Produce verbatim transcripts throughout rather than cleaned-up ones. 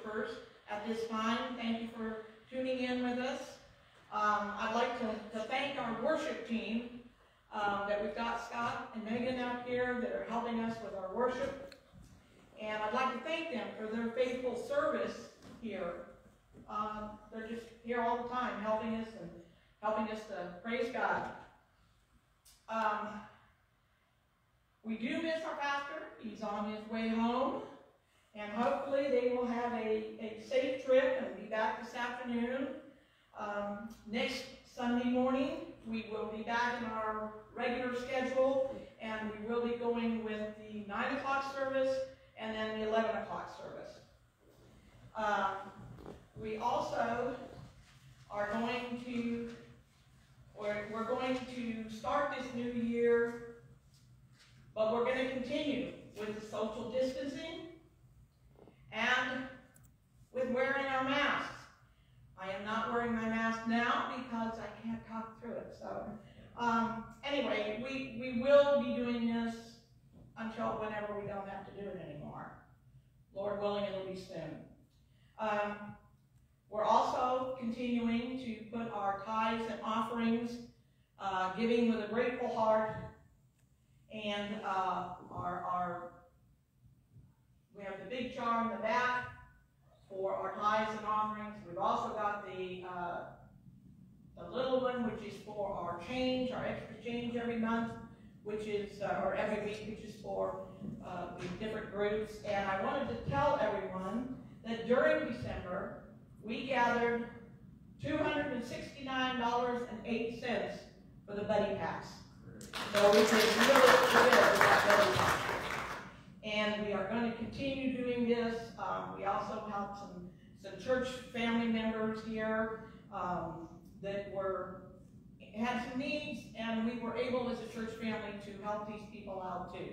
worshipers at this time. Thank you for tuning in with us. Um, I'd like to, to thank our worship team um, that we've got Scott and Megan out here that are helping us with our worship. And I'd like to thank them for their faithful service here. Um, they're just here all the time helping us and helping us to praise God. Um, we do miss our pastor. He's on his way home. And hopefully they will have a, a safe trip and be back this afternoon. Um, next Sunday morning, we will be back in our regular schedule, and we will be going with the nine o'clock service and then the eleven o'clock service. Um, we also are going to, or we're going to start this new year, but we're going to continue with the social distancing and with wearing our masks. I am not wearing my mask now because I can't talk through it. So um, anyway, we, we will be doing this until whenever we don't have to do it anymore. Lord willing, it'll be soon. Um, we're also continuing to put our tithes and offerings, uh, giving with a grateful heart, and uh, our, our we have the big jar in the back for our tithes and offerings. We've also got the uh, the little one, which is for our change, our extra change every month, which is, uh, or every week, which is for uh, the different groups. And I wanted to tell everyone that during December, we gathered two hundred sixty-nine dollars and eight cents for the buddy pass. So we did really good with that buddy pass. And we are going to continue doing this. Um, we also helped some, some church family members here um, that were had some needs, and we were able as a church family to help these people out too.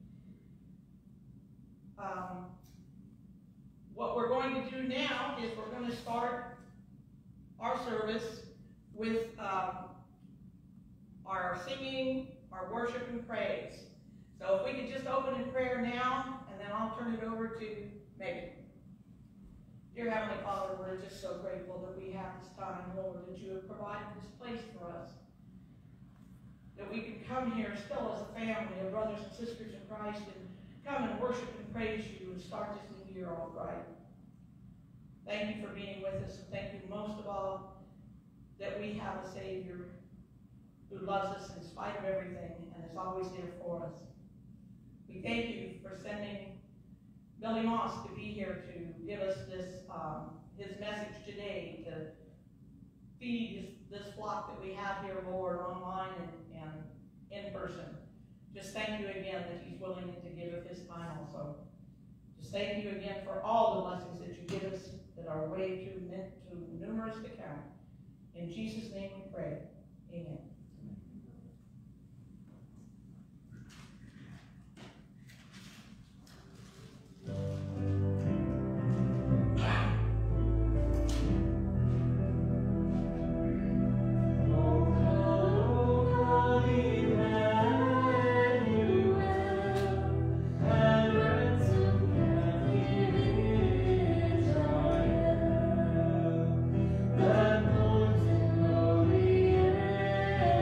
Um, what we're going to do now is we're going to start our service with um, our singing, our worship and praise. So if we could just open in prayer now, and then I'll turn it over to Megan. Dear Heavenly Father, we're just so grateful that we have this time, Lord, that you have provided this place for us. That we can come here still as a family of brothers and sisters in Christ and come and worship and praise you and start this new year all right. Thank you for being with us, and thank you most of all that we have a Savior who loves us in spite of everything and is always there for us. We thank you for sending Billy Moss to be here to give us this um, his message today, to feed this, this flock that we have here, Lord, online and, and in person. Just thank you again that he's willing to give of his time also. Just thank you again for all the blessings that you give us that are way too, too numerous to count. In Jesus' name we pray. Amen. The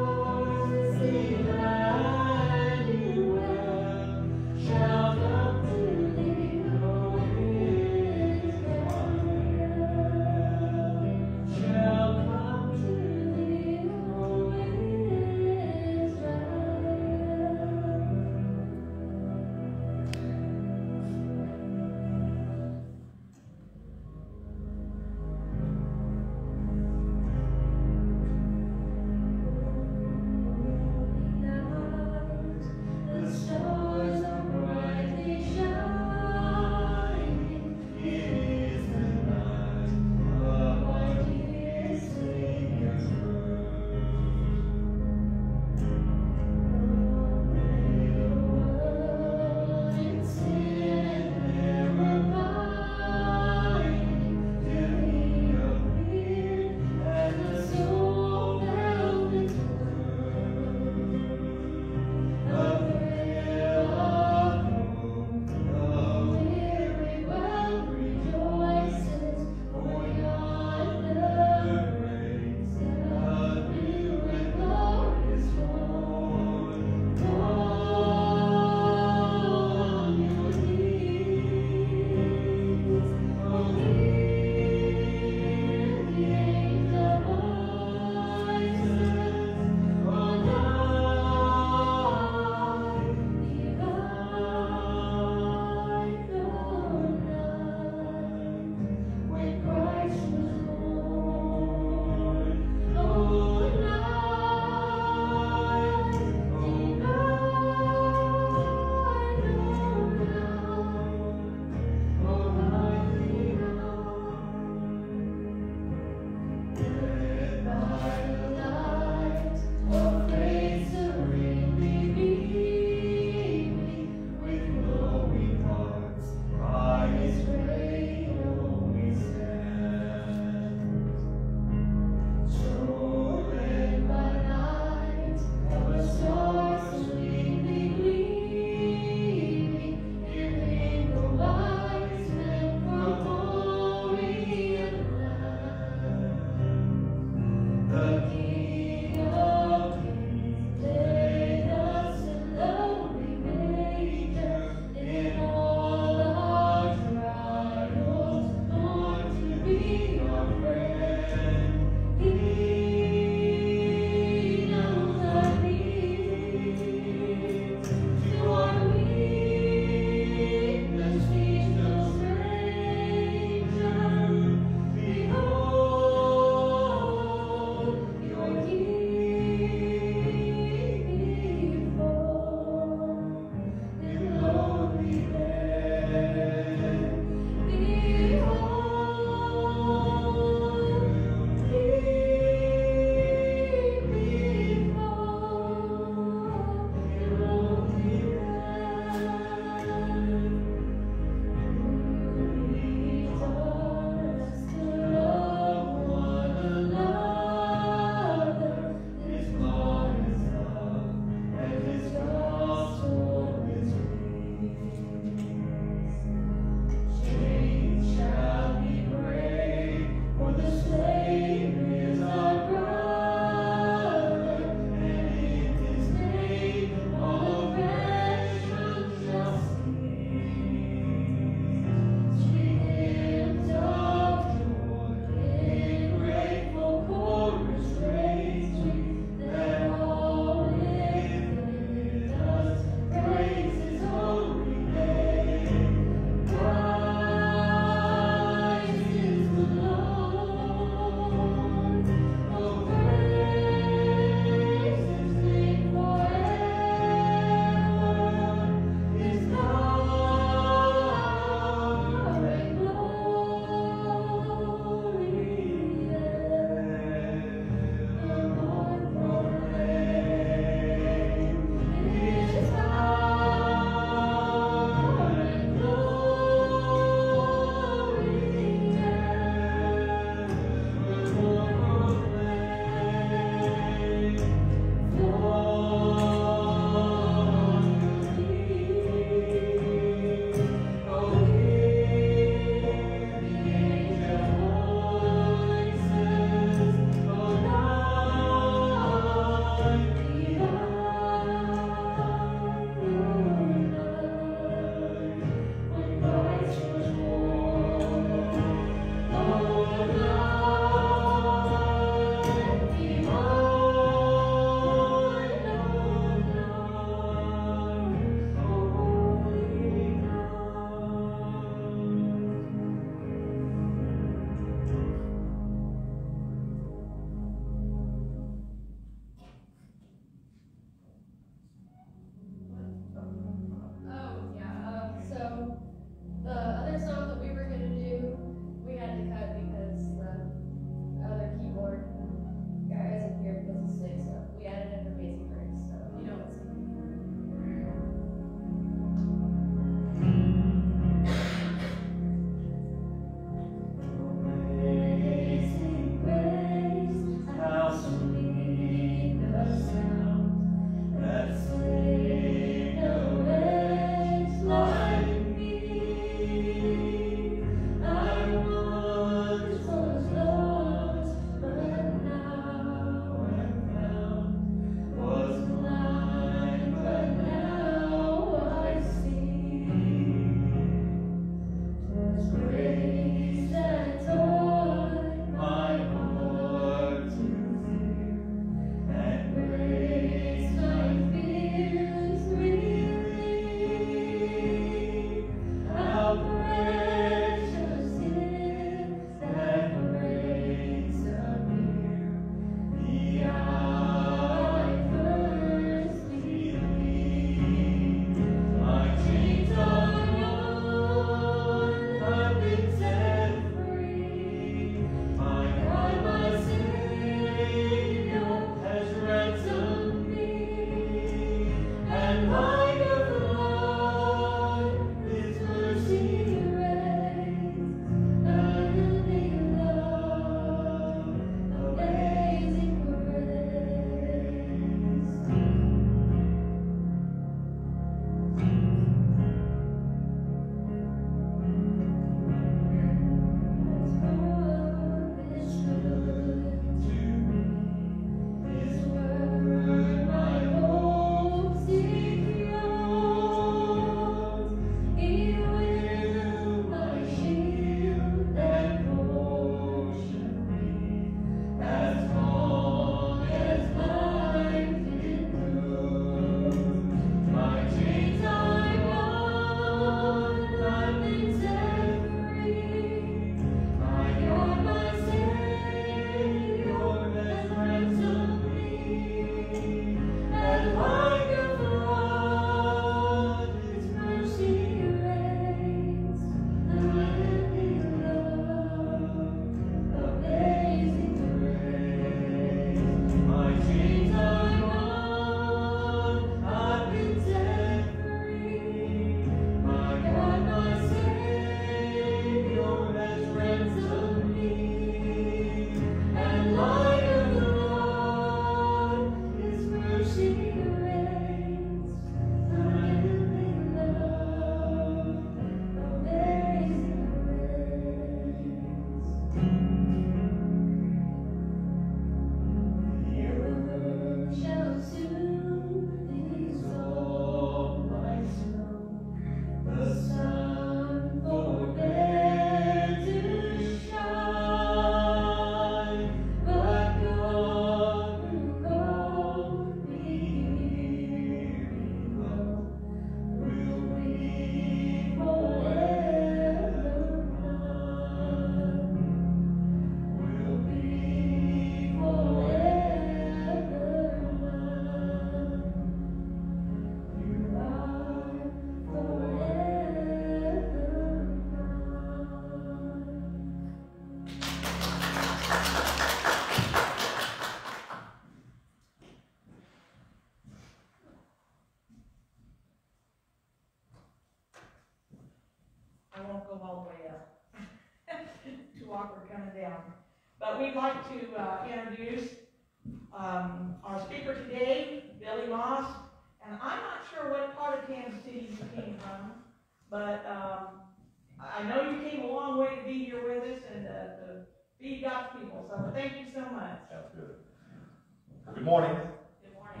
But we'd like to uh, introduce um, our speaker today, Billy Moss. And I'm not sure what part of Kansas City you came from, but um, I know you came a long way to be here with us and uh, to feed God's people. So thank you so much. Sounds good. Good morning. Good morning.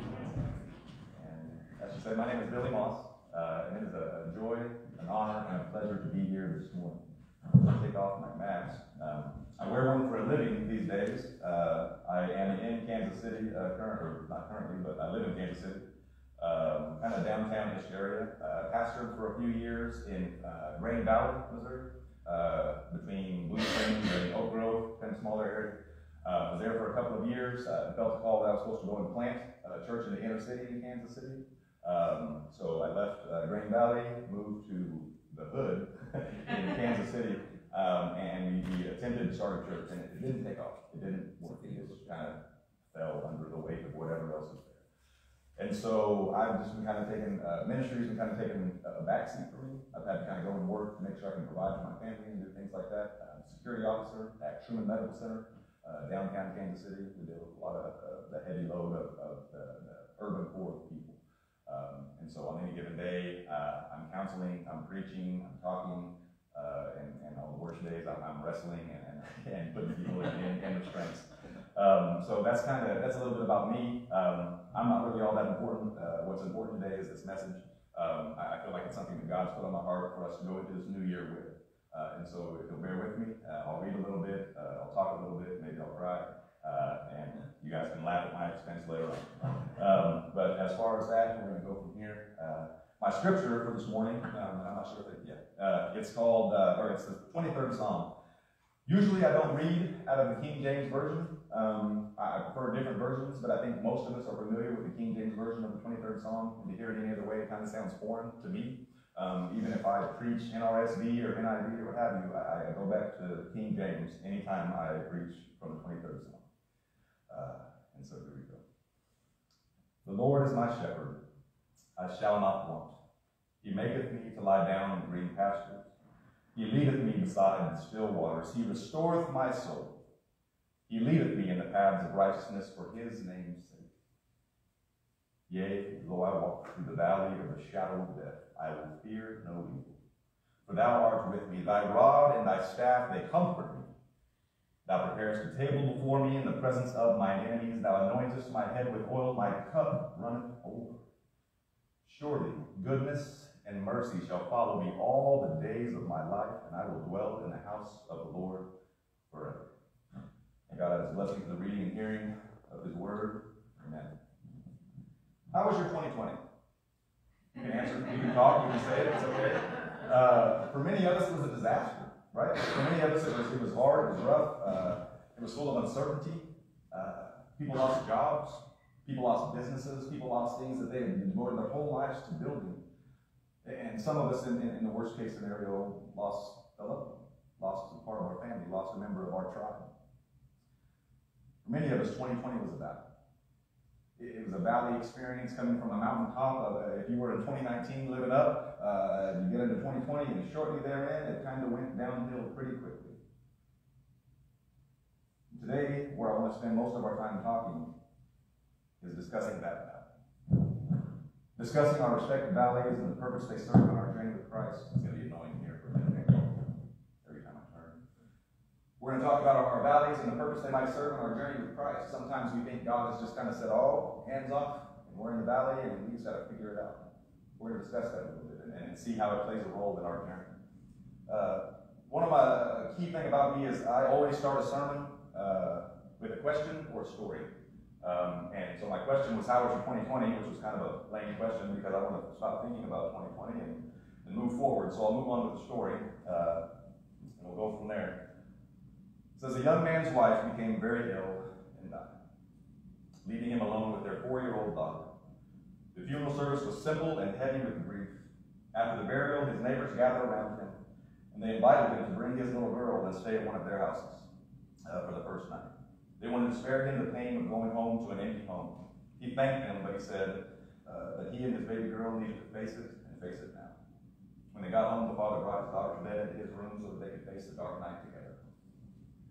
And as you said, my name is Billy Moss, uh, and it is a, a joy, an honor, and a pleasure to be here this morning. I'll take off my mask. Um, I wear one for a living these days. Uh, I am in Kansas City, uh, current, or not currently, but I live in Kansas City, um, kind of downtown-ish area. Uh, pastored for a few years in uh, Grain Valley, Missouri, uh, between Blue Springs and Oak Grove, kind of smaller area. I uh, was there for a couple of years. I uh, felt the call that I was supposed to go and plant a church in the inner city in Kansas City. Um, so I left uh, Grain Valley, moved to the hood in Kansas City, um, and we, we attempted to start a church, and it, it didn't take off. It didn't work. It just kind of fell under the weight of whatever else was there. And so I've just been kind of taking, uh, ministry's been kind of taking a backseat for me. I've had to kind of go and work to make sure I can provide for my family and do things like that. Uh, security officer at Truman Medical Center. Uh, downtown Kansas City, we deal with a lot of uh, the heavy load of, of the, the urban poor people. Um, and so on any given day, uh, I'm counseling, I'm preaching, I'm talking, uh, and, and on the worst days, I'm, I'm wrestling and, and, and putting people in, in, in restraints. Um, so that's kind of, that's a little bit about me. Um, I'm not really all that important. Uh, what's important today is this message. Um, I, I feel like it's something that God's put on my heart for us to go into this new year with. Uh, and so if you'll bear with me, uh, I'll read a little bit, uh, I'll talk a little bit, maybe I'll cry, uh, and you guys can laugh at my expense later on. Um, but as far as that, we're going to go from here. Uh, my scripture for this morning, um, I'm not sure if it yet, uh, it's called, uh, or it's the twenty-third Psalm. Usually I don't read out of the King James Version. Um, I prefer different versions, but I think most of us are familiar with the King James Version of the twenty-third Psalm. And to hear it any other way, it kind of sounds foreign to me. Um, even if I preach N R S V or N I V or what have you, I, I go back to King James anytime I preach from the twenty-third Psalm. Uh, and so here we go. The Lord is my shepherd, I shall not want. He maketh me to lie down in green pastures. He leadeth me beside the still waters. He restoreth my soul. He leadeth me in the paths of righteousness for his name's sake. Yea, though I walk through the valley of the shadow of death, I will fear no evil. For thou art with me, thy rod and thy staff, they comfort me. Thou preparest a table before me in the presence of mine enemies. Thou anointest my head with oil, my cup runneth over. Surely goodness and mercy shall follow me all the days of my life, and I will dwell in the house of the Lord forever. And God has blessed me for the reading and hearing of his word. Amen. How was your twenty twenty? You can answer, you can talk, you can say it, it's okay. Uh, for many of us, it was a disaster, right? For many of us, it was, it was hard, it was rough, uh, it was full of uncertainty. Uh, people lost jobs, people lost businesses, people lost things that they had devoted their whole lives to building. And some of us, in, in, in the worst case scenario, lost a loved one, lost a part of our family, lost a member of our tribe. For many of us, twenty twenty was a battle. It was a valley experience coming from a mountaintop. Of, uh, if you were in twenty nineteen living up, uh, you get into twenty twenty, and shortly therein, it kind of went downhill pretty quickly. Today, where I want to spend most of our time talking, is discussing that valley. Discussing our respective valleys and the purpose they serve in our journey with Christ. It's going to be annoying here for a minute every time I turn. We're going to talk about our, our valleys and the purpose they might serve in our journey with Christ. Sometimes we think God has just kind of said, oh, hands off, and we're in the valley, and we just got to figure it out. We're going to discuss that a little bit and, and see how it plays a role in our journey. Uh, one of my uh, key thing about me is I always start a sermon uh, with a question or a story. Um, and so my question was, how was your twenty twenty, which was kind of a lame question because I want to stop thinking about twenty twenty and, and move forward. So I'll move on with the story, uh, and we'll go from there. It says, a young man's wife became very ill and died, leaving him alone with their four-year-old daughter. The funeral service was simple and heavy with grief. After the burial, his neighbors gathered around him, and they invited him to bring his little girl and stay at one of their houses uh, for the first night. They wanted to spare him the pain of going home to an empty home. He thanked them, but he said uh, that he and his baby girl needed to face it and face it now. When they got home, the father brought his daughter to bed into his room so that they could face the dark night together.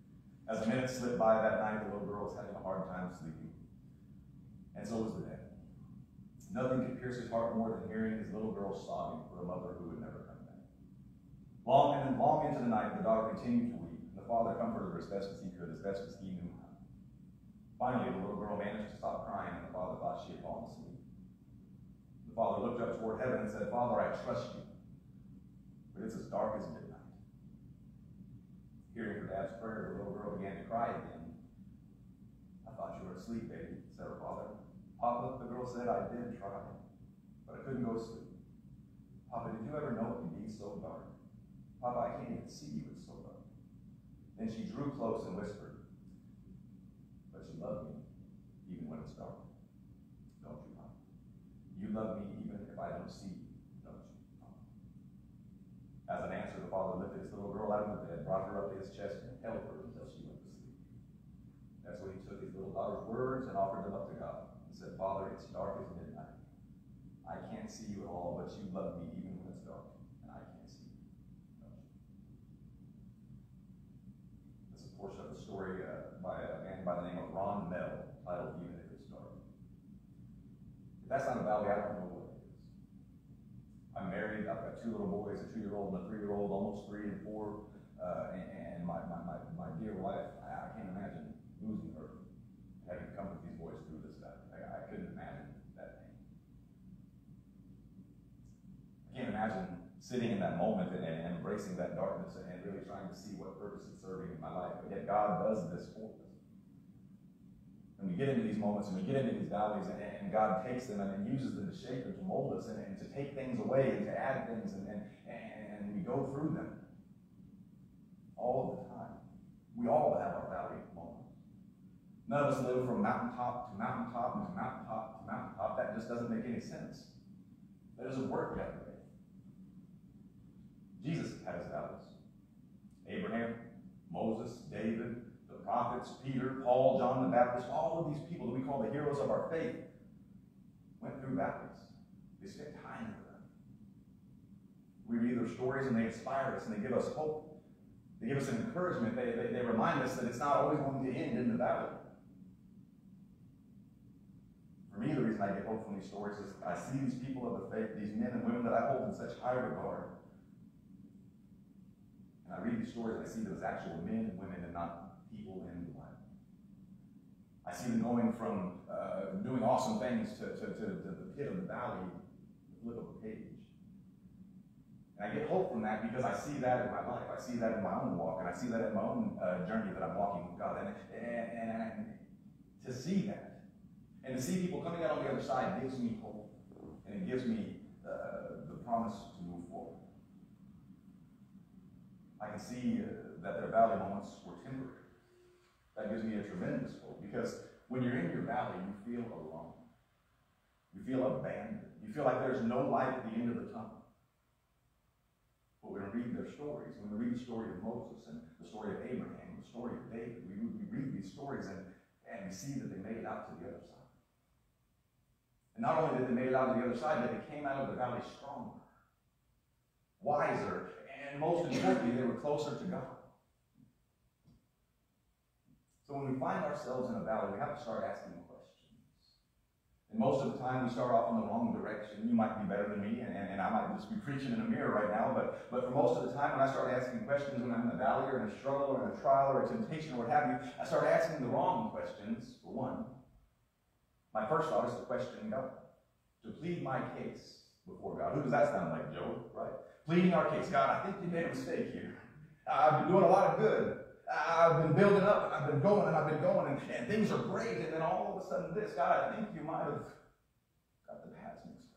As the minutes slipped by that night, the little girl was having a hard time sleeping. And so was the dad. Nothing could pierce his heart more than hearing his little girl sobbing for a mother who would never come back. Long and long into the night, the daughter continued to weep, and the father comforted her as best as he could, as best as he knew how. Finally, the little girl managed to stop crying, and the father thought she had fallen asleep. The father looked up toward heaven and said, "Father, I trust you, but it's as dark as midnight." Hearing her dad's prayer, the little girl began to cry again. "I thought you were asleep, baby," said her father. "Papa," the girl said, "I did try, but I couldn't go to sleep. Papa, did you ever know it could be so dark? Papa, I can't even see you, it's so dark." Then she drew close and whispered, "But you love me, even when it's dark. Don't you, Papa? You love me even if I don't see you, don't you, Papa?" As an answer, the father lifted his little girl out of the bed, brought her up to his chest, and held her until she went to sleep. That's when he took his little daughter's words and offered them up to God. He said, "Father, it's dark as midnight. I can't see you at all, but you love me even when it's dark, and I can't see you. Don't you?" This is a portion of the story uh, by a man by the name of Ron Mell, titled "Even If It's Dark." If that's not a valley, I don't know what it is. I'm married. I've got two little boys, a two-year-old and a three-year-old, almost three and four, uh, and, and my, my, my, my dear wife, I, I can't imagine losing her, having to come with these boys through this stuff. I, I couldn't imagine that pain. I can't imagine sitting in that moment and, and embracing that darkness and, and really trying to see what purpose it's serving in my life. But yet God does this for us. And we get into these moments and we get into these valleys, and, and God takes them and, and uses them to shape and to mold us and, and to take things away and to add things, and, and, and we go through them all of the time. We all have our valley moments. None of us live from mountaintop to mountaintop to mountaintop to mountaintop. That just doesn't make any sense. That doesn't work that way. Jesus had his valleys. Abraham, Moses, David, the prophets, Peter, Paul, John the Baptist, all of these people that we call the heroes of our faith went through valleys. They spent time with them. We read their stories and they inspire us and they give us hope. They give us an encouragement. They, they, they remind us that it's not always going to end in the valley. For me, the reason I get hope from these stories is I see these people of the faith, these men and women that I hold in such high regard. And I read these stories and I see them as actual men and women and not people in the Bible. I see them going from uh, doing awesome things to, to, to, to the pit of the valley, the flip of a page. And I get hope from that because I see that in my life. I see that in my own walk, and I see that in my own uh, journey that I'm walking with God. And, and, and, and to see that, and to see people coming out on the other side gives me hope, and it gives me uh, the promise to move forward. I can see uh, that their valley moments were temporary. That gives me a tremendous hope, because when you're in your valley, you feel alone. You feel abandoned. You feel like there's no light at the end of the tunnel. But when we read their stories, when we read the story of Moses and the story of Abraham and the story of David, we, we read these stories and, and we see that they made it out to the other side. And not only did they make it out to the other side, but they came out of the valley stronger, wiser, and most importantly, they were closer to God. So when we find ourselves in a valley, we have to start asking questions. And most of the time, we start off in the wrong direction. You might be better than me, and, and, and I might just be preaching in a mirror right now, but, but for most of the time, when I start asking questions when I'm in a valley or in a struggle or in a trial or a temptation or what have you, I start asking the wrong questions, for one. My first thought is to question God, to plead my case before God. Who does that sound like, Job, right? Pleading our case. God, I think you made a mistake here. I've been doing a lot of good. I've been building up, and I've been going, and I've been going, and, and things are great, and then all of a sudden this, God, I think you might have got the paths mixed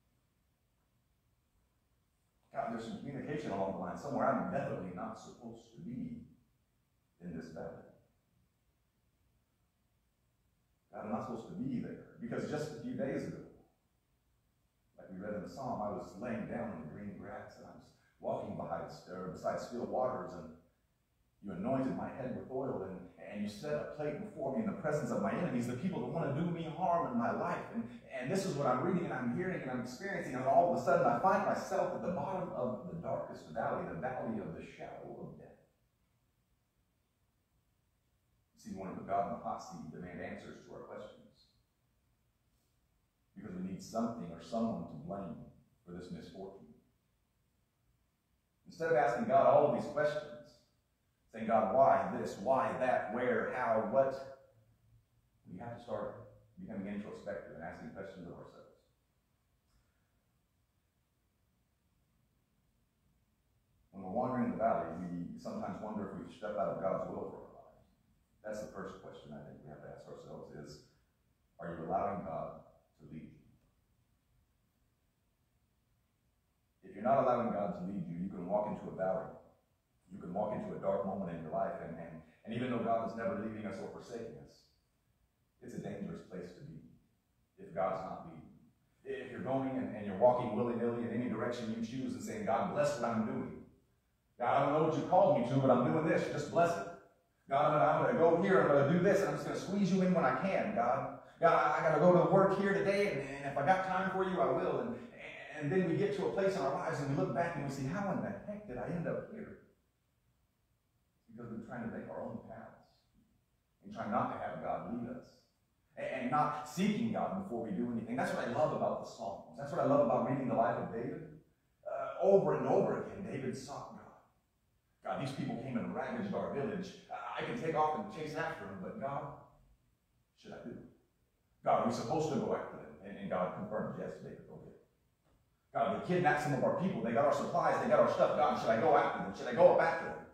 up. God, there's some communication along the line somewhere. I'm definitely not supposed to be in this valley. God, I'm not supposed to be there, because just a few days ago, like we read in the Psalm, I was laying down in the green grass, and I was walking beside, uh, beside still waters, and you anointed my head with oil, and, and you set a plate before me in the presence of my enemies, the people that want to do me harm in my life. And, and this is what I'm reading, and I'm hearing, and I'm experiencing, and all of a sudden I find myself at the bottom of the darkest valley, the valley of the shadow of death. See, we want to put God in the hot seat and demand answers to our questions. Because we need something or someone to blame for this misfortune. Instead of asking God all of these questions, saying, God, why this, why that, where, how, what, we have to start becoming introspective and asking questions of ourselves. When we're wandering in the valley, we sometimes wonder if we've stepped out of God's will for our lives. That's the first question I think we have to ask ourselves is, are you allowing God to lead you? If you're not allowing God to lead you, you can walk into a valley. You can walk into a dark moment in your life, and, and, and even though God is never leaving us or forsaking us, it's a dangerous place to be if God's not leading. If you're going and, and you're walking willy-nilly in any direction you choose and saying, God, bless what I'm doing. God, I don't know what you called me to, but I'm doing this. Just bless it. God, I'm going to go here. I'm going to do this, and I'm just going to squeeze you in when I can, God. God, I, I got to go to work here today, and, and if I got time for you, I will. And, and then we get to a place in our lives, and we look back, and we see, how in the heck did I end up here? Because we're trying to make our own paths and trying not to have God lead us. And not seeking God before we do anything. That's what I love about the Psalms. That's what I love about reading the life of David. Uh, over and over again, David sought God. God, these people came and ravaged our village. I can take off and chase after them, but God, should I do it? God, are we supposed to go after them? And, and God confirmed, yes, David, go get it. God, they kidnapped some of our people. They got our supplies. They got our stuff. God, should I go after them? Should I go up after them?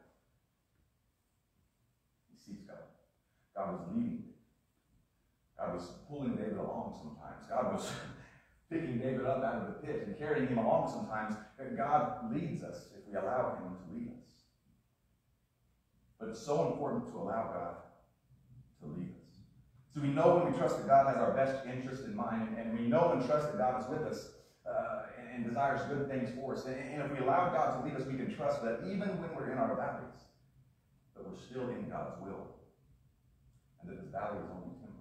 He sees God. God was leading. God was pulling David along sometimes. God was picking David up out of the pit and carrying him along sometimes. And God leads us if we allow him to lead us. But it's so important to allow God to lead us. So we know when we trust that God has our best interest in mind, and we know and trust that God is with us uh, and, and desires good things for us. And, and if we allow God to lead us, we can trust that even when we're in our valleys, that we're still in God's will. And that this valley is only temporary.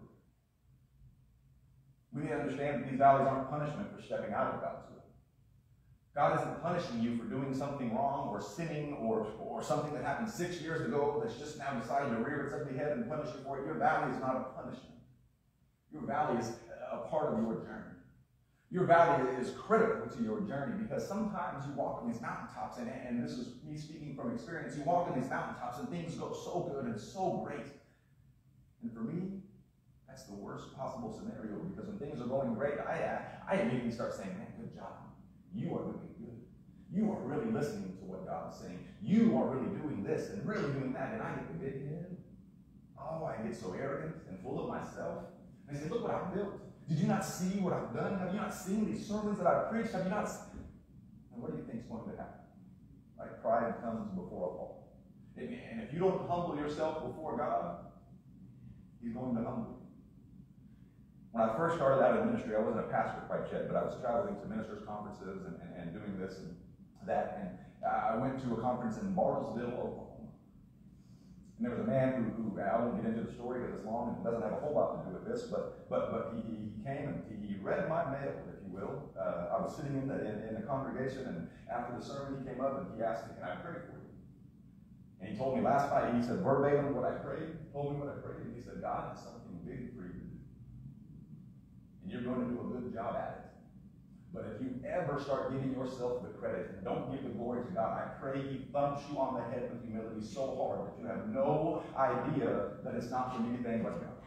We need to understand that these valleys aren't punishment for stepping out of God's will. God isn't punishing you for doing something wrong or sinning or, or something that happened six years ago that's just now decided to rear its ugly head and punish you for it. Your valley is not a punishment. Your valley is a part of your journey. Your valley is critical to your journey because sometimes you walk on these mountaintops, and, and this is me speaking from experience, you walk on these mountaintops and things go so good and so great. And for me, that's the worst possible scenario because when things are going great, I, I immediately start saying, man, good job. You are doing good. You are really listening to what God is saying. You are really doing this and really doing that. And I get the big head. Oh, I get so arrogant and full of myself. And I say, look what I've built. Did you not see what I've done? Have you not seen these sermons that I've preached? Have you not seen? And what do you think is going to happen? Like pride comes before a fall. And if you don't humble yourself before God, He's going to humble you. When I first started out in ministry, I wasn't a pastor quite yet, but I was traveling to ministers' conferences and, and, and doing this and that. And uh, I went to a conference in Bartlesville, Oklahoma. And there was a man who, who I won't get into the story because it's long and it doesn't have a whole lot to do with this, but but but he, he came and he read my mail, if you will. Uh, I was sitting in the, in, in the congregation, and after the sermon, he came up and he asked me, can I pray for you? And he told me last night, he said verbatim what I prayed, told me what I prayed, and he said, God has something big for you to do. And you're going to do a good job at it. But if you ever start giving yourself the credit and don't give the glory to God, I pray He thumps you on the head with humility so hard that you have no idea that it's not from anything but God.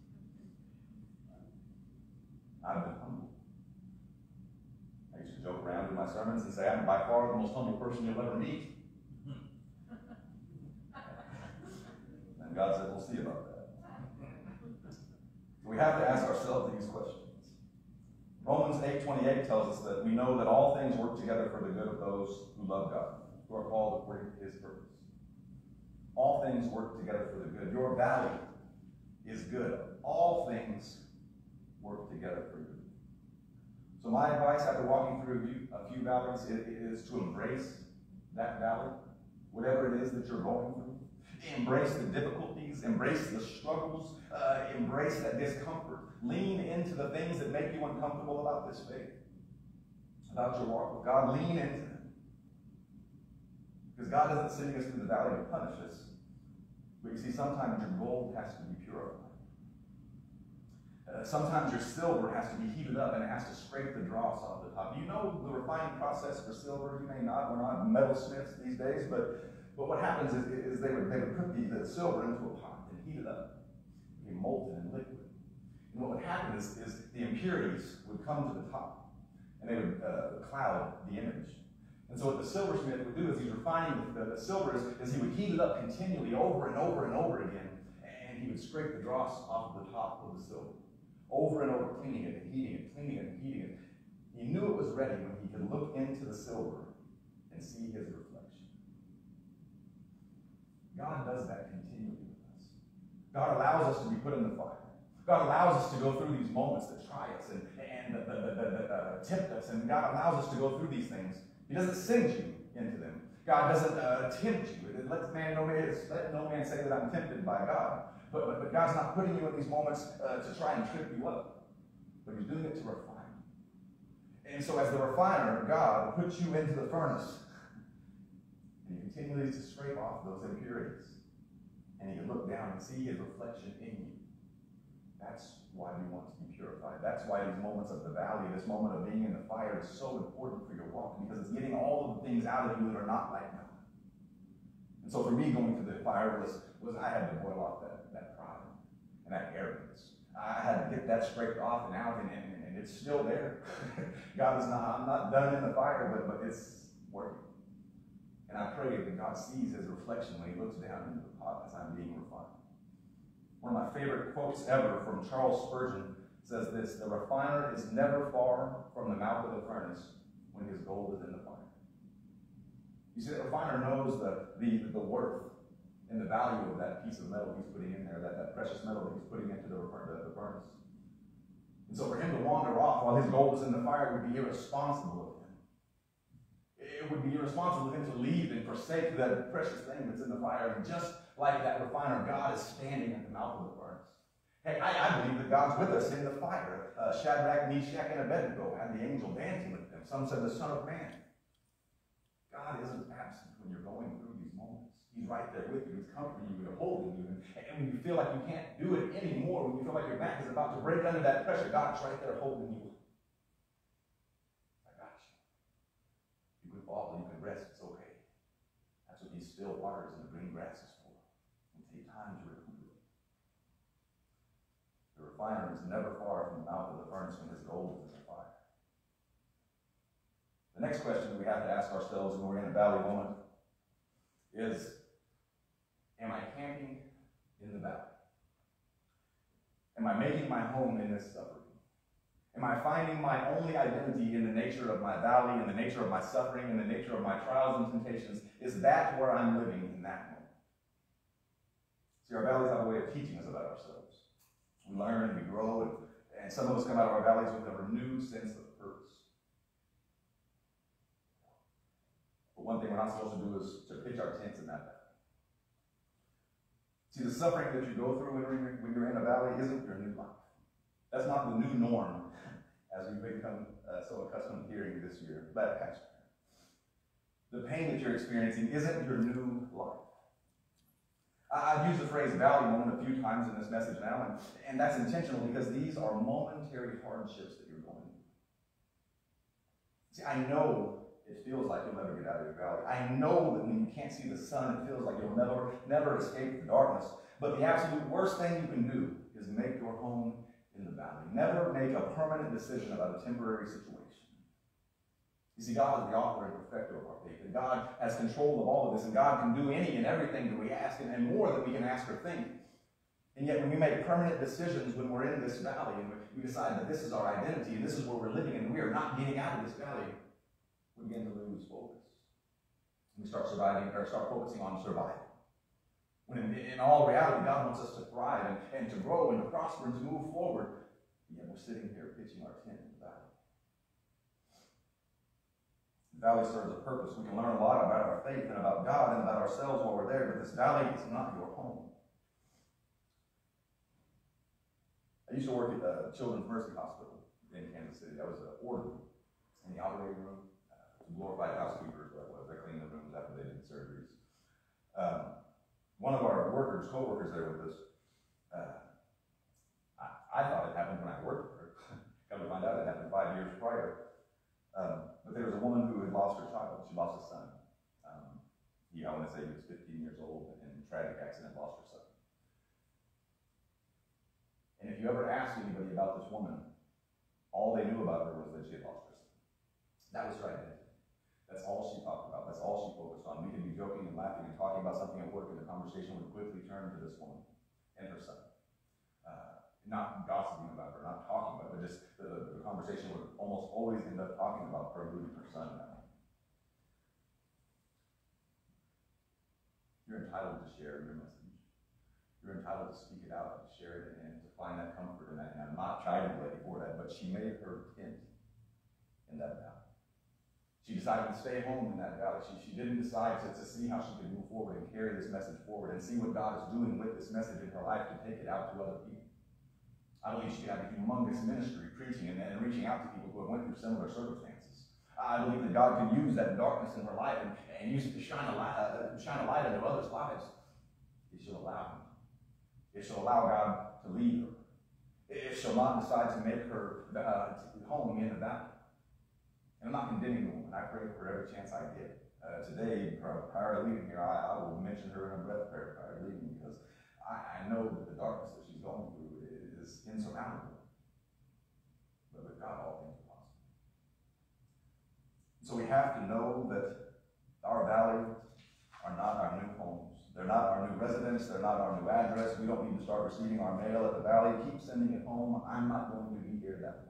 I've been humble. I used to joke around in my sermons and say, I'm by far the most humble person you'll ever meet. And God said, we'll see about that. We have to ask ourselves these questions. Romans eight twenty-eight tells us that we know that all things work together for the good of those who love God, who are called according to His purpose. All things work together for the good. Your valley is good. All things work together for good. So my advice after walking through a few, a few valleys is to embrace that valley, whatever it is that you're going through. Embrace the difficulties, embrace the struggles, uh, embrace that discomfort. Lean into the things that make you uncomfortable about this faith, about your walk with God. Lean into them. Because God isn't sending us through the valley to punish us. But you see, sometimes your gold has to be purified. Uh, sometimes your silver has to be heated up and it has to scrape the dross off the top. You know the refining process for silver? You may not. We're not metalsmiths these days, but but what happens is, is they would they would put the, the silver into a pot and heat it up. It would be molten and liquid. And what would happen is, is the impurities would come to the top and they would uh, cloud the image. And so what the silversmith would do is he's refining the, the, the silver is, is he would heat it up continually over and over and over again, and he would scrape the dross off the top of the silver. Over and over, cleaning it and heating it, cleaning it and heating it. He knew it was ready when he could look into the silver and see his reflection. God does that continually with us. God allows us to be put in the fire. God allows us to go through these moments that try us and, and that, that, that, that uh, tempt us, and God allows us to go through these things. He doesn't send you into them. God doesn't uh, tempt you. It lets man no man, let no man say that I'm tempted by God. But, but, but God's not putting you in these moments uh, to try and trip you up. But he's doing it to refine you. And so as the refiner, God puts you into the furnace. And he continues to scrape off those impurities. And he can look down and see his reflection in you. That's why we want to be purified. That's why these moments of the valley, this moment of being in the fire is so important for your walk, because it's getting all of the things out of you that are not like God. And so for me, going through the fire was, was I had to boil off that, that pride and that arrogance. I had to get that scraped off and out, and, and, and it's still there. God is not, I'm not done in the fire, but, but it's working. And I pray that God sees his reflection when he looks down into the pot as I'm being refined. One of my favorite quotes ever from Charles Spurgeon says this: the refiner is never far from the mouth of the furnace when his gold is in the fire. You see, the refiner knows the, the, the worth and the value of that piece of metal he's putting in there, that, that precious metal that he's putting into the, the, the furnace. And so for him to wander off while his gold is in the fire would be irresponsible of him. It would be irresponsible of him to leave and forsake that precious thing that's in the fire. And just like that refiner, God is standing at the mouth of the furnace. Hey, I, I believe that God's with us in the fire. Uh, Shadrach, Meshach, and Abednego had the angel dancing with them. Some said the Son of Man. God isn't absent when you're going through these moments. He's right there with you. He's comforting you and holding you. And, and when you feel like you can't do it anymore, when you feel like your back is about to break under that pressure, God's right there holding you. I got you. You can fall and you can rest. It's okay. That's what these still waters and the green grass is for. And take time to recuperate. The refiner is never far from the mouth of the furnace when his gold is in the fire. The next question we have to ask ourselves when we're in a valley moment is, am I camping in the valley? Am I making my home in this suffering? Am I finding my only identity in the nature of my valley, in the nature of my suffering, in the nature of my trials and temptations? Is that where I'm living in that moment? See, our valleys have a way of teaching us about ourselves. We learn and we grow, and, and some of us come out of our valleys with a renewed sense of purpose. But one thing we're not supposed to do is to pitch our tents in that valley. See, the suffering that you go through when you're, when you're in a valley isn't your new life. That's not the new norm, as we've become uh, so accustomed to hearing this year. But Pastor, the pain that you're experiencing isn't your new life. I've used the phrase valley moment a few times in this message now, and, and that's intentional because these are momentary hardships that you're going through. See, I know it feels like you'll never get out of your valley. I know that when you can't see the sun, it feels like you'll never, never escape the darkness. But the absolute worst thing you can do is make your home in the valley. Never make a permanent decision about a temporary situation. You see, God is the author and perfecter of our faith, and God has control of all of this, and God can do any and everything that we ask, and, and more than we can ask or think. And yet when we make permanent decisions when we're in this valley, and we decide that this is our identity, and this is where we're living, and we are not getting out of this valley, we begin to lose focus. We start surviving, or start focusing on survival. When in, in all reality, God wants us to thrive and, and to grow and to prosper and to move forward. Yet we're sitting here pitching our tent in the valley. The valley serves a purpose. We can learn a lot about our faith and about God and about ourselves while we're there, but this valley is not your home. I used to work at the Children's Mercy Hospital in Kansas City. I was an orderly in the operating room. Glorified housekeepers, what I was. I cleaned the rooms after they did surgeries. Um, One of our workers, co-workers there with us, uh, I, I thought it happened when I worked with her. Come to find out it happened five years prior. Um, but there was a woman who had lost her child. She lost a son. Um, he, I want to say he was fifteen years old, and in a tragic accident lost her son. And if you ever asked anybody about this woman, all they knew about her was that she had lost her son. That was her identity. That's all she talked about. That's all she focused on. We could be joking and laughing and talking about something at work, and the conversation would quickly turn to this woman and her son. Uh, not gossiping about her, not talking about her, but just the, the conversation would almost always end up talking about her losing her son now. You're entitled to share your message. You're entitled to speak it out, to share it, and to find that comfort in that. And I'm not chiding the lady for that, but she made her tent in that valley. She decided to stay home in that valley. She, she didn't decide to, to see how she could move forward and carry this message forward and see what God is doing with this message in her life to take it out to other people. I believe she could have a humongous ministry preaching and, and reaching out to people who have went through similar circumstances. I believe that God can use that darkness in her life and, and use it to shine a light, uh, shine a light into others' lives. It should allow him. It should allow God to lead her. It shall not decide to make her uh, home in the valley. And I'm not condemning the woman. I pray for her every chance I get. Uh, today, prior to leaving here, I, I will mention her in a breath prayer prior to leaving because I, I know that the darkness that she's going through is insurmountable. But with God, all things are possible. So we have to know that our valleys are not our new homes. They're not our new residence. They're not our new address. We don't need to start receiving our mail at the valley. Keep sending it home. I'm not going to be here that long.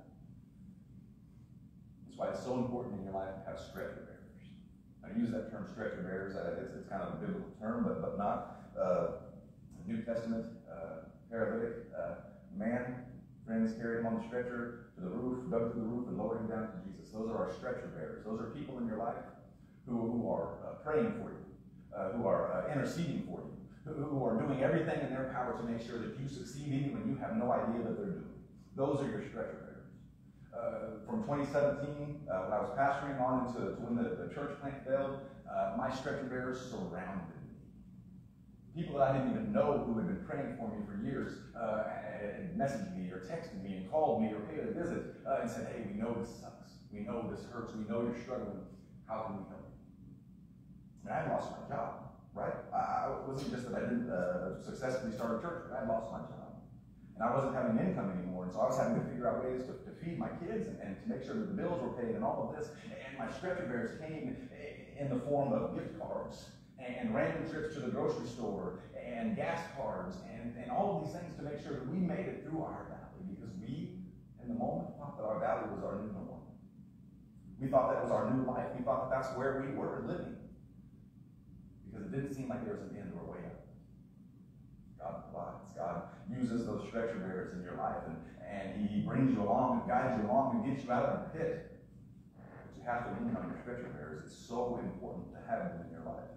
That's why it's so important in your life to have stretcher bearers. I use that term stretcher bearers. It's, it's kind of a biblical term, but, but not uh, New Testament uh, paralytic uh, man. Friends carried him on the stretcher to the roof, dug to the roof, and lowered him down to Jesus. Those are our stretcher bearers. Those are people in your life who, who are uh, praying for you, uh, who are uh, interceding for you, who, who are doing everything in their power to make sure that you succeed even when you have no idea that they're doing. Those are your stretcher bearers. Uh, from twenty seventeen, uh, when I was pastoring on into to when the, the church plant failed, uh, my stretcher bearers surrounded me. People that I didn't even know who had been praying for me for years uh, and messaged me or texted me and called me or paid a visit uh, and said, hey, we know this sucks. We know this hurts. We know you're struggling. How can we help you? And I lost my job, right? I, it wasn't just that I didn't uh, successfully start a church, but I lost my job. And I wasn't having income anymore, and so I was having to figure out ways to, to feed my kids and, and to make sure that the bills were paid and all of this. And my stretcher bearers came in the form of gift cards and random trips to the grocery store and gas cards and, and all of these things to make sure that we made it through our valley because we, in the moment, thought that our valley was our new norm. We thought that was our new life. We thought that that's where we were living because it didn't seem like there was an end or a way out. God provides. God uses those stretcher bearers in your life, and, and he, he brings you along and guides you along and gets you out of the pit. But you have to lean on your stretcher bearers. It's so important to have them in your life.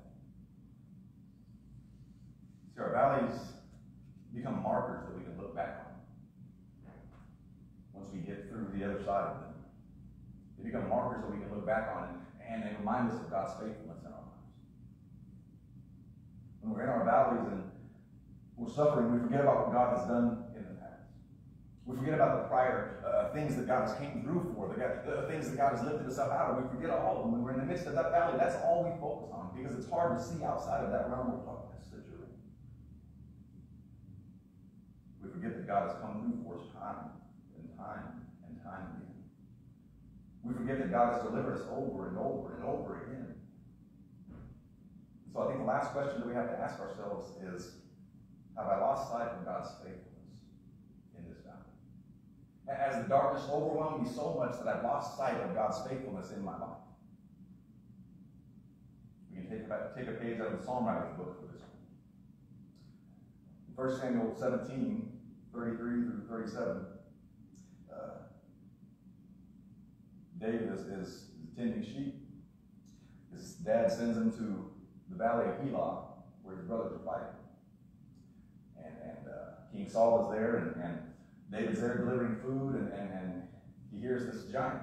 See, our valleys become markers that we can look back on once we get through the other side of them. They become markers that we can look back on, and, and they remind us of God's faithfulness in our lives. When we're in our valleys and we're suffering, we forget about what God has done in the past. We forget about the prior uh, things that God has came through for, the, God, the things that God has lifted us up out of. We forget all of them. When we're in the midst of that valley, that's all we focus on because it's hard to see outside of that realm of darkness that you're in. We forget that God has come through for us time and time and time again. We forget that God has delivered us over and over and over again. So I think the last question that we have to ask ourselves is, have I lost sight of God's faithfulness in this valley? Has the darkness overwhelmed me so much that I've lost sight of God's faithfulness in my life? We can take a, take a page out of the Psalmwriter's book for this one. In First Samuel seventeen, thirty-three through thirty-seven, uh, David is, is, is tending sheep. His dad sends him to the valley of Elah, where his brothers are fighting. And uh, King Saul is there, and, and David's there delivering food, and, and, and he hears this giant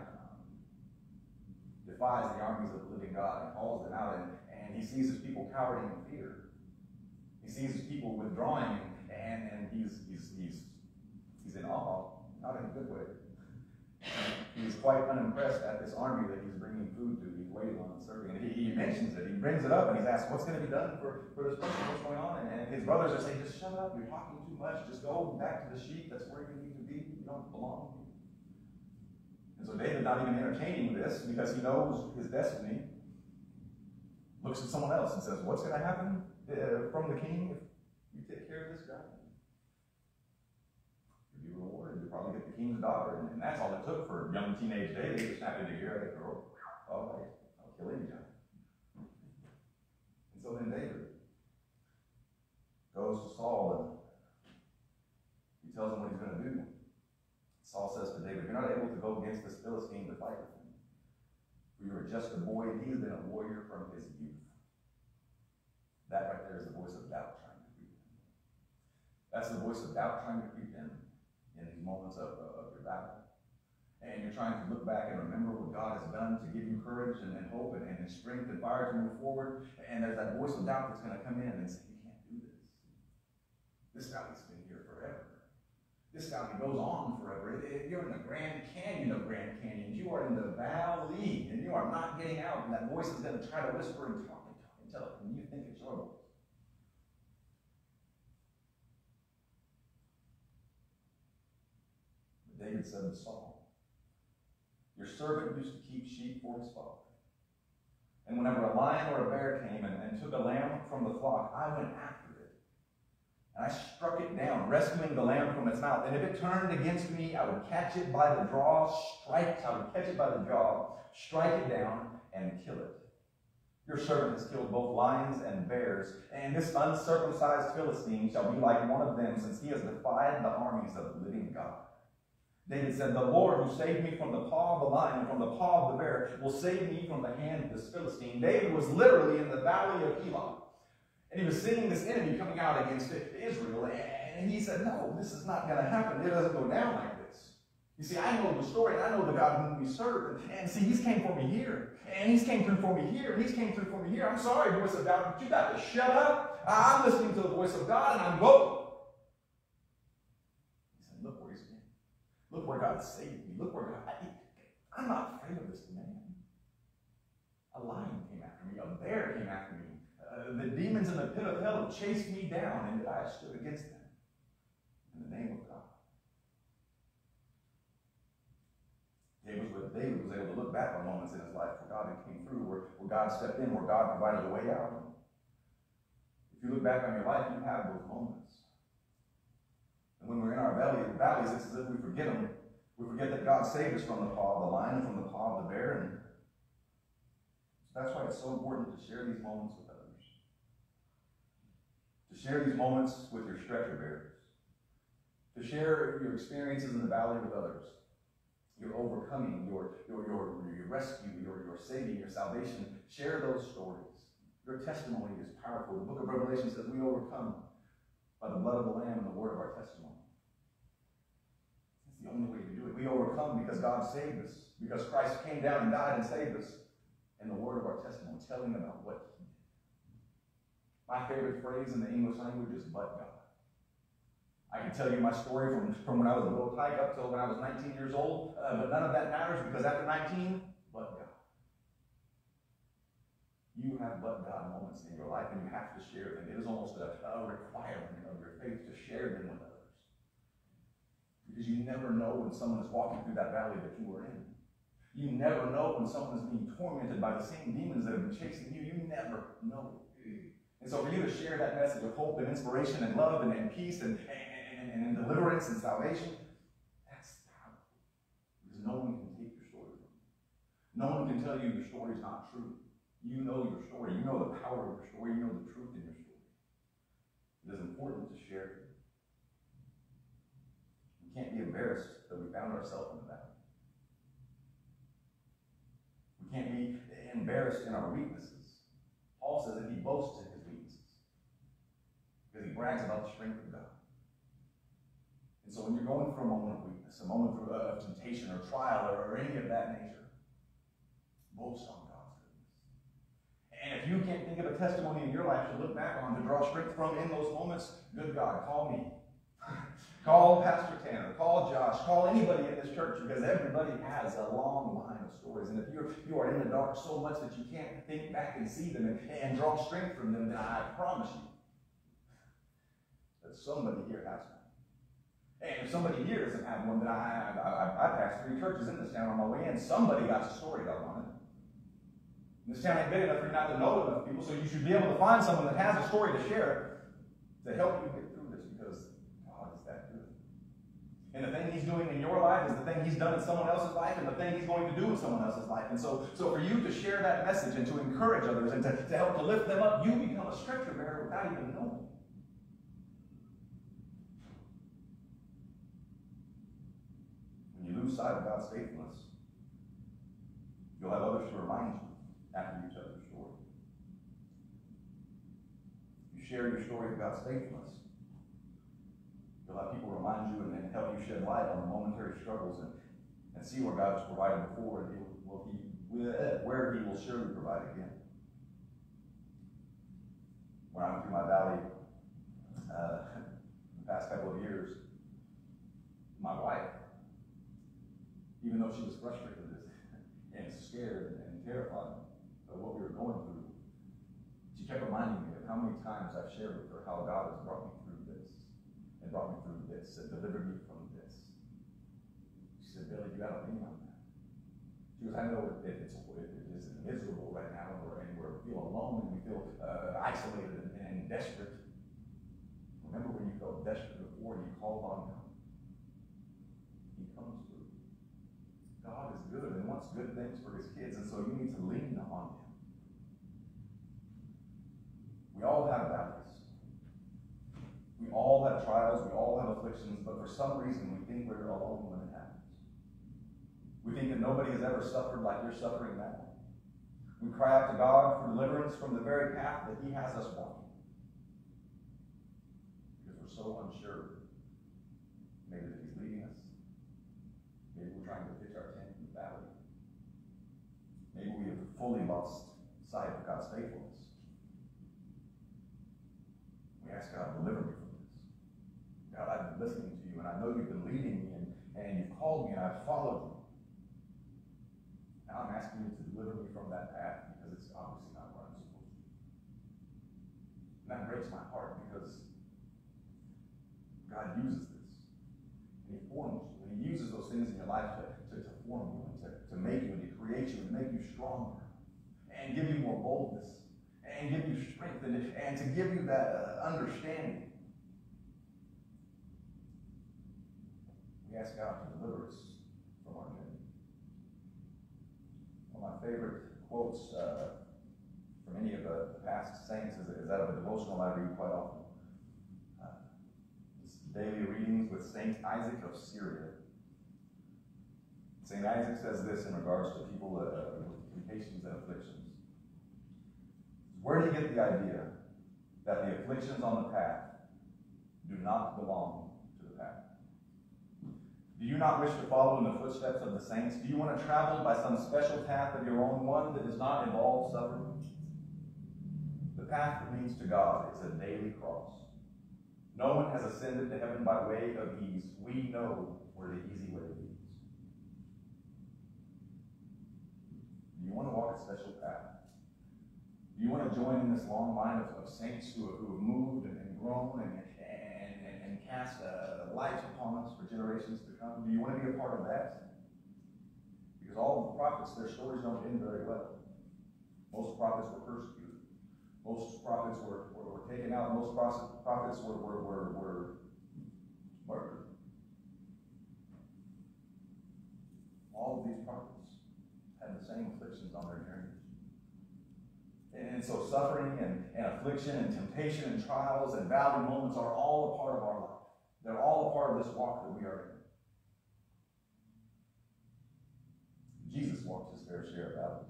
defies the armies of the living God and calls them out, and, and he sees his people cowering in fear. He sees people withdrawing, and, and he's, he's, he's, he's in awe, not in a good way. He's quite unimpressed at this army that he's bringing food to, he's waiting on and serving. And he, he mentions it, he brings it up, and he's asked, what's going to be done for, for this person, what's going on? And, and his brothers are saying, just shut up, you're talking too much, just go back to the sheep, that's where you need to be, you don't belong here. And so David, not even entertaining this, because he knows his destiny, looks at someone else and says, what's going to happen uh, from the king if you take care of this guy? You'll be rewarded. You'll probably get the king's daughter. And, and that's all it took for young teenage David to snap into gear. Hey, girl, all right, I'll kill any guy. And so then David goes to Saul and he tells him what he's going to do. Saul says to David, you're not able to go against this Philistine to fight with him. For you are just a boy, and he has been a warrior from his youth. That right there is the voice of doubt trying to creep in. That's the voice of doubt trying to creep in in these moments of, uh, of your battle. And you're trying to look back and remember what God has done to give you courage and, and hope and, and strength and fire to move forward. And there's that voice of doubt that's going to come in and say, you can't do this. This valley's been here forever. This valley goes on forever. It, it, you're in the Grand Canyon of Grand Canyons. You are in the valley, and you are not getting out. And that voice is going to try to whisper and talk and talk and tell it, and you think it's your voice. But David said to Saul, your servant used to keep sheep for his father. And whenever a lion or a bear came and, and took a lamb from the flock, I went after it. And I struck it down, rescuing the lamb from its mouth. And if it turned against me, I would catch it by the jaw, strike, I would catch it by the jaw, strike it down, and kill it. Your servant has killed both lions and bears, and this uncircumcised Philistine shall be like one of them, since he has defied the armies of the living God. David said, the Lord who saved me from the paw of the lion and from the paw of the bear will save me from the hand of this Philistine. David was literally in the valley of Elah. And he was seeing this enemy coming out against Israel, and he said, no, this is not going to happen. It doesn't go down like this. You see, I know the story, and I know the God whom we serve. And see, he's came for me here, and he's came through for me here, and he's came through for me here. I'm sorry, voice of God, but you got to shut up. I'm listening to the voice of God, and I'm going. He said, look where he's been. Look where God saved me. Look where God, I, I'm not afraid of this man. A lion came after me. A bear came after me. Uh, the demons in the pit of hell have chased me down, and I stood against them in the name of God. David was, David was able to look back on moments in his life where God came through, where, where God stepped in, where God provided a way out. If you look back on your life, you have those moments. And when we're in our valleys, valleys, it's as if we forget them. We forget that God saved us from the paw of the lion and from the paw of the bear. And so that's why it's so important to share these moments with others. To share these moments with your stretcher bearers. To share your experiences in the valley with others. Your overcoming, your, your, your, your rescue, your, your saving, your salvation. Share those stories. Your testimony is powerful. The book of Revelation says we overcome by the blood of the Lamb and the word of our testimony. That's the only way to do it. We overcome because God saved us. Because Christ came down and died and saved us. And the word of our testimony, telling about what he did. My favorite phrase in the English language is but God. I can tell you my story from, from when I was a little tyke up till when I was nineteen years old, uh, but none of that matters because after nineteen, but God. You have but God moments in your life and you have to share them. It is almost a, a requirement of your faith to share them with others. Because you never know when someone is walking through that valley that you were in. You never know when someone is being tormented by the same demons that have been chasing you. You never know. And so for you to share that message of hope and inspiration and love and, and peace and, and, and, and deliverance and salvation, that's powerful. Because no one can take your story from you. No one can tell you your story is not true. You know your story. You know the power of your story. You know the truth in your story. It is important to share it. We can't be embarrassed that we found ourselves in the valley. We can't be embarrassed in our weaknesses. Paul says that he boasts in his weaknesses because he brags about the strength of God. And so when you're going through a moment of weakness, a moment of temptation or trial or, or any of that nature, boast on God's goodness. And if you can't think of a testimony in your life to look back on, to draw strength from in those moments, good God, call me. Call Pastor Tanner, call Josh, call anybody in this church, because everybody has a long line of stories. And if you're, you are in the dark so much that you can't think back and see them and, and draw strength from them, then I promise you that somebody here has one. And if somebody here doesn't have one, then I, I, I, I passed three churches in this town on my way in. Somebody got a story up on it. This town ain't big enough for you not to know enough people, so you should be able to find someone that has a story to share to help you get through this, because God is that good. And the thing He's doing in your life is the thing He's done in someone else's life, and the thing He's going to do in someone else's life. And so, so for you to share that message and to encourage others and to, to help to lift them up, you become a stretcher bearer without even knowing. When you lose sight of God's faithfulness, you'll have others to remind you after you tell your story. You share your story of God's faithfulness, you'll have people remind you and, and help you shed light on the momentary struggles and, and see where God has provided before, and he will, he, where He will surely provide again. When I went through my valley uh, the past couple of years, my wife, even though she was frustrated and scared and terrified of what we were going through, she kept reminding me of how many times I've shared with her how God has brought me through this, and brought me through this, and delivered me from this. She said, Billy, you got to lean on that. She goes, I know it, it, it's, it, it is miserable right now, and we're, and we feel alone, and we feel uh, isolated and, and desperate. Remember when you felt desperate before and you called on Him? He comes through. God is good and wants good things for His kids, and so you need to lean on Him. We all have valleys. We all have trials. We all have afflictions, but for some reason we think we're alone when it happens. We think that nobody has ever suffered like you're suffering now. We cry out to God for deliverance from the very path that He has us walking, because we're so unsure. Maybe that He's leading us. Maybe we're trying to pitch our tent in the valley. Maybe we have fully lost sight of God's faithfulness. We ask God, deliver me from this. God, I've been listening to you, and I know you've been leading me, and, and you've called me, and I've followed you. Now I'm asking you to deliver me from that path, because it's obviously not where I'm supposed to be. And that breaks my heart, because God uses this. And He forms you, and He uses those things in your life to, to, to form you, and to, to make you, and to create you, and to make you stronger, and give you more boldness, and give you strength, and, and to give you that uh, understanding. We ask God to deliver us from our journey. One of my favorite quotes uh, from any of the past saints is, is that of a devotional I read quite often. Uh, it's Daily Readings with Saint Isaac of Syria. Saint Isaac says this in regards to people uh, with temptations and afflictions. Where do you get the idea that the afflictions on the path do not belong to the path? Do you not wish to follow in the footsteps of the saints? Do you want to travel by some special path of your own, one that does not involve suffering? The path that leads to God is a daily cross. No one has ascended to heaven by way of ease. We know where the easy way leads. Do you want to walk a special path? Do you want to join in this long line of, of saints who have, who have moved and, and grown and, and, and, and cast a light upon us for generations to come? Do you want to be a part of that? Because all the prophets, their stories don't end very well. Most prophets were persecuted. Most prophets were, were, were taken out. Most prophets were, were, were, were murdered. All of these prophets had the same afflictions on their journey. And so suffering and, and affliction and temptation and trials and valley moments are all a part of our life. They're all a part of this walk that we are in. Jesus walked His fair share of valleys.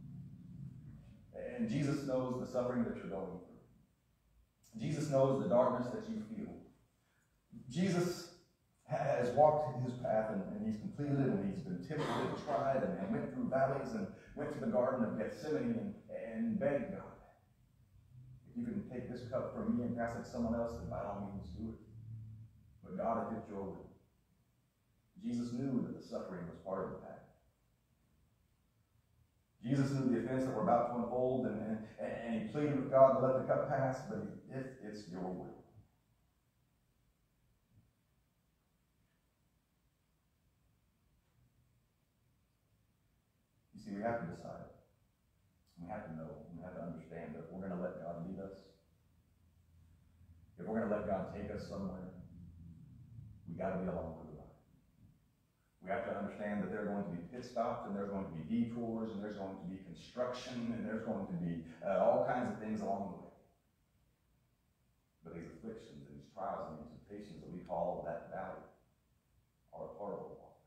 And Jesus knows the suffering that you're going through. Jesus knows the darkness that you feel. Jesus has walked his path, and, and he's completed it, and he's been tempted and tried, and, and went through valleys, and went to the Garden of Gethsemane, and, and begged God, if you can take this cup from me and pass it to someone else, then by all means do it. But God, if it's your will. Jesus knew that the suffering was part of the path. Jesus knew the offense that we're about to unfold, and, and, and he pleaded with God to let the cup pass, but if it's your will. You see, we have to decide. We have to know. We have to understand that if we're going to let God lead us, if we're going to let God take us somewhere, we got to be along for the ride. We have to understand that there are going to be pit stops, and there's going to be detours, and there's going to be construction, and there's going to be uh, all kinds of things along the way. But these afflictions and these trials and these temptations that we call that valley are a part of the walk.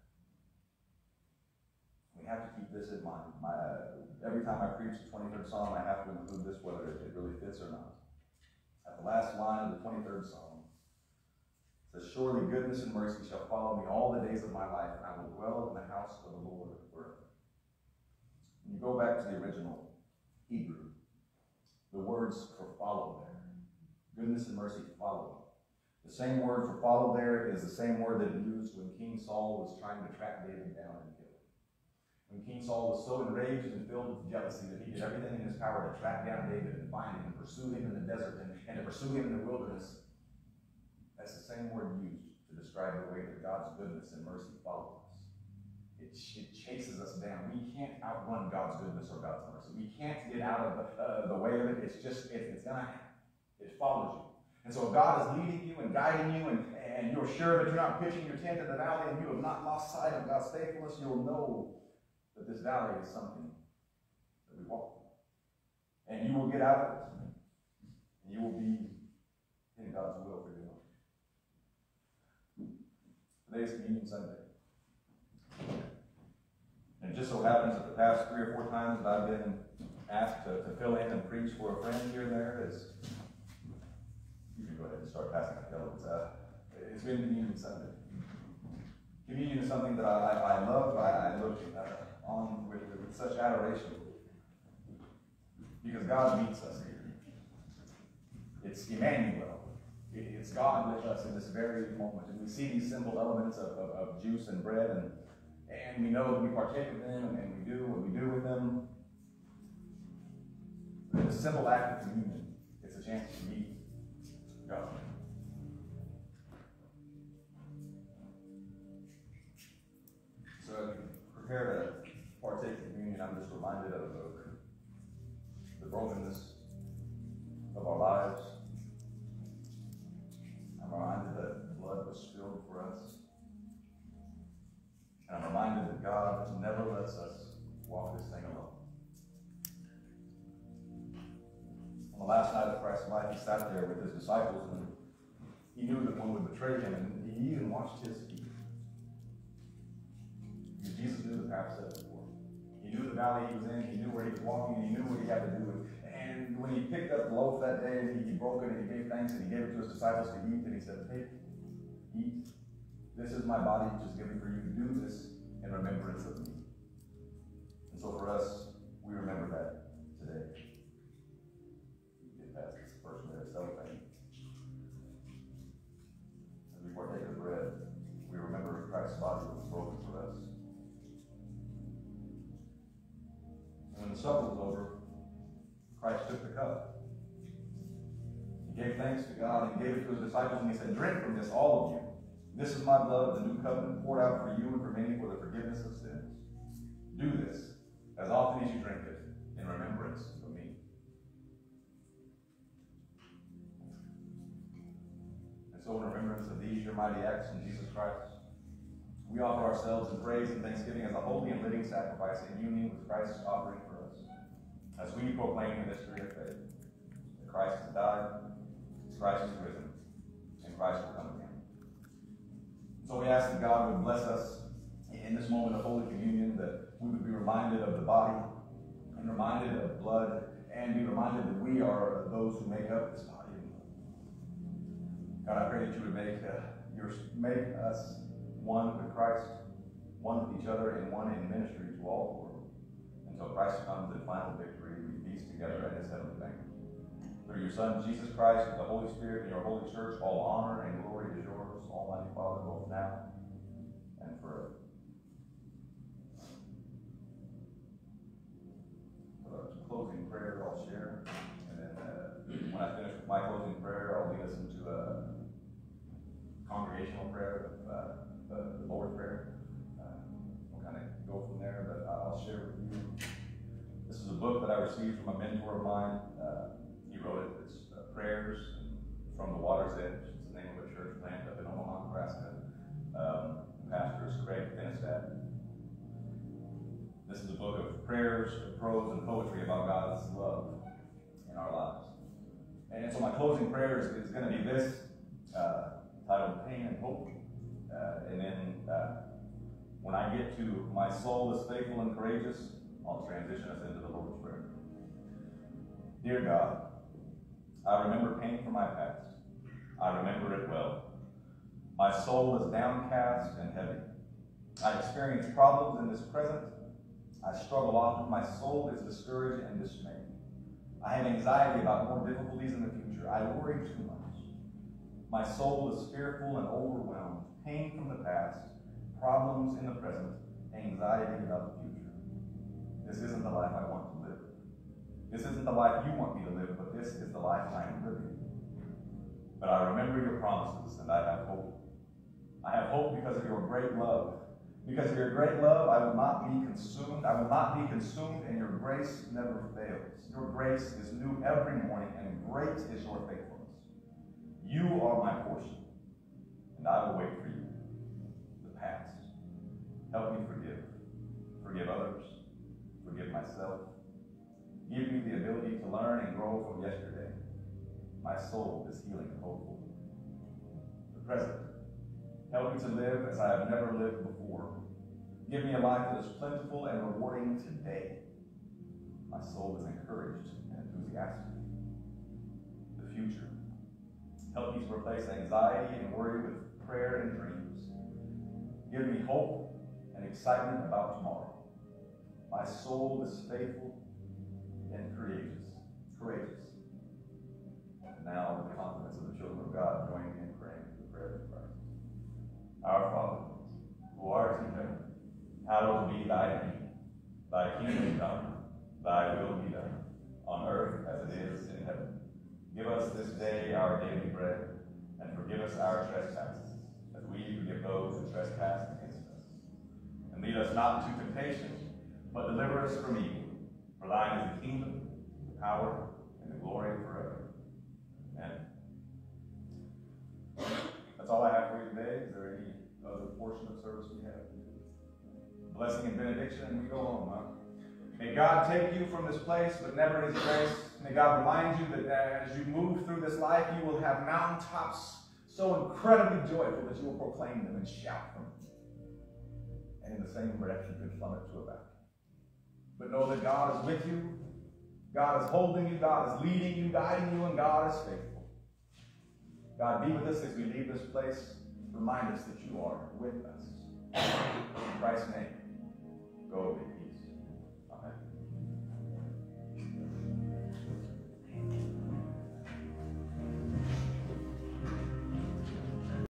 We have to keep this in mind. My, uh, every time I preach the twenty-third Psalm, I have to include this, whether it really fits or not. At the last line of the twenty-third Psalm, it says, surely goodness and mercy shall follow me all the days of my life, and I will dwell in the house of the Lord forever. When you go back to the original Hebrew, the words for follow there, goodness and mercy follow me. The same word for follow there is the same word that he used when King Saul was trying to track David down and kill him. When King Saul was so enraged and filled with jealousy that he did everything in his power to track down David and find him and pursue him in the desert and, and to pursue him in the wilderness, that's the same word used to describe the way that God's goodness and mercy follow us. It, it chases us down. We can't outrun God's goodness or God's mercy. We can't get out of the, uh, the way of it. It's just, it, it's going to happen. It follows you. And so if God is leading you and guiding you, and, and you're sure that you're not pitching your tent in the valley, and you have not lost sight of God's faithfulness, you'll know that this valley is something that we walk through. And you will get out of it. And you will be in God's will for your life. Today is Communion Sunday. And it just so happens that the past three or four times that I've been asked to, to fill in and preach for a friend here and there is, you can go ahead and start passing out yellow. It's, uh, it's been Communion Sunday. Communion is something that I, I, I love. I, I look uh, on with, with such adoration because God meets us here. It's Emmanuel. It's God with us in this very moment. And we see these simple elements of, of, of juice and bread, and, and we know that we partake of them, and, and we do what we do with them. But it's a simple act of communion. It's a chance to meet God. So as we prepare to partake of communion, I'm just reminded of the, the brokenness of our lives. I'm reminded that blood was spilled for us. And I'm reminded that God never lets us walk this thing alone. On the last night of Christ's life, he sat there with his disciples, and he knew that one would betray him, and he even washed his feet. Because Jesus knew the path set before him. He knew the valley he was in, he knew where he was walking, and he knew what he had to do. And when he picked up the loaf that day, he, he broke it, and he gave thanks, and he gave it to his disciples to eat, and he said, take, eat. This is my body, which is given for you. Do this in remembrance of me. And so for us, we remember that today. Get past this person there, celebrating. As we partake of the bread, we remember Christ's body was broken for us. And when the supper was over, Christ took the cup. He gave thanks to God and gave it to his disciples, and he said, drink from this, all of you. This is my blood of the new covenant, poured out for you and for many for the forgiveness of sins. Do this as often as you drink it in remembrance of me. And so in remembrance of these, your mighty acts in Jesus Christ, we offer ourselves in praise and thanksgiving as a holy and living sacrifice in union with Christ's offering for us. As we proclaim the mystery of faith, that Christ has died, Christ is risen, and Christ will come again. So we ask that God would bless us in this moment of Holy Communion, that we would be reminded of the body, and reminded of blood, and be reminded that we are those who make up this body and blood. God, I pray that you would make uh, You're make us one with Christ, one with each other, and one in ministry to all the world, until Christ comes in final victory, we feast together at his heavenly banquet. Through your Son, Jesus Christ, with the Holy Spirit and your holy church, all honor and glory is yours, Almighty Father, both now and forever. For a closing prayer, I'll share. And then uh, when I finish with my closing prayer, I'll lead us into a congregational prayer, of, uh, the, the Lord's Prayer. Uh, we'll kind of go from there, but I'll share with you. This is a book that I received from a mentor of mine. Uh, he wrote it. It's uh, Prayers from the Water's Edge. It's the name of a church plant up in Omaha, Nebraska. Um, the pastor is Craig Finnestad. This is a book of prayers, prose, and poetry about God's love in our lives. And so my closing prayer is, is going to be this, uh, titled Pain and Hope. Uh, and then uh, when I get to my soul is faithful and courageous, I'll transition us into the Lord's Prayer. Dear God, I remember pain from my past. I remember it well. My soul is downcast and heavy. I experience problems in this present. I struggle often. My soul is discouraged and dismayed. I have anxiety about more difficulties in the future. I worry too much. My soul is fearful and overwhelmed. Pain from the past, problems in the present, anxiety about the future. This isn't the life I want to live. This isn't the life you want me to live, but this is the life I am living. But I remember your promises, and I have hope. I have hope because of your great love. Because of your great love, I will not be consumed. I will not be consumed, and your grace never fails. Your grace is new every morning, and great is your faithfulness. You are my portion, and I will wait for you. The past. Help me forgive. Forgive others. Forgive myself. Give me the ability to learn and grow from yesterday. My soul is healing and hopeful. The present. Help me to live as I have never lived before. Give me a life that is plentiful and rewarding today. My soul is encouraged and enthusiastic. The future. Help me to replace anxiety and worry with prayer and dreams. Give me hope and excitement about tomorrow. My soul is faithful and courageous. Courageous. And now, with the confidence of the children of God, join me in praying the prayer of Christ. Our Father, who art in heaven, hallowed be thy name. Thy kingdom come, thy will be done, on earth as it is in heaven. Give us this day our daily bread, and forgive us our trespasses, as we forgive those who trespass against us. And lead us not into temptation, but deliver us from evil. For thine is the kingdom, the power, and the glory forever. Amen. That's all I have for you today. Is there any other portion of service we have? Blessing and benediction, and we go home, huh? May God take you from this place, but never his grace. May God remind you that as you move through this life, you will have mountaintops so incredibly joyful that you will proclaim them and shout from them. And in the same breath, you can plummet to a valley. But know that God is with you, God is holding you, God is leading you, guiding you, and God is faithful. God, be with us as we leave this place. Remind us that you are with us. In Christ's name.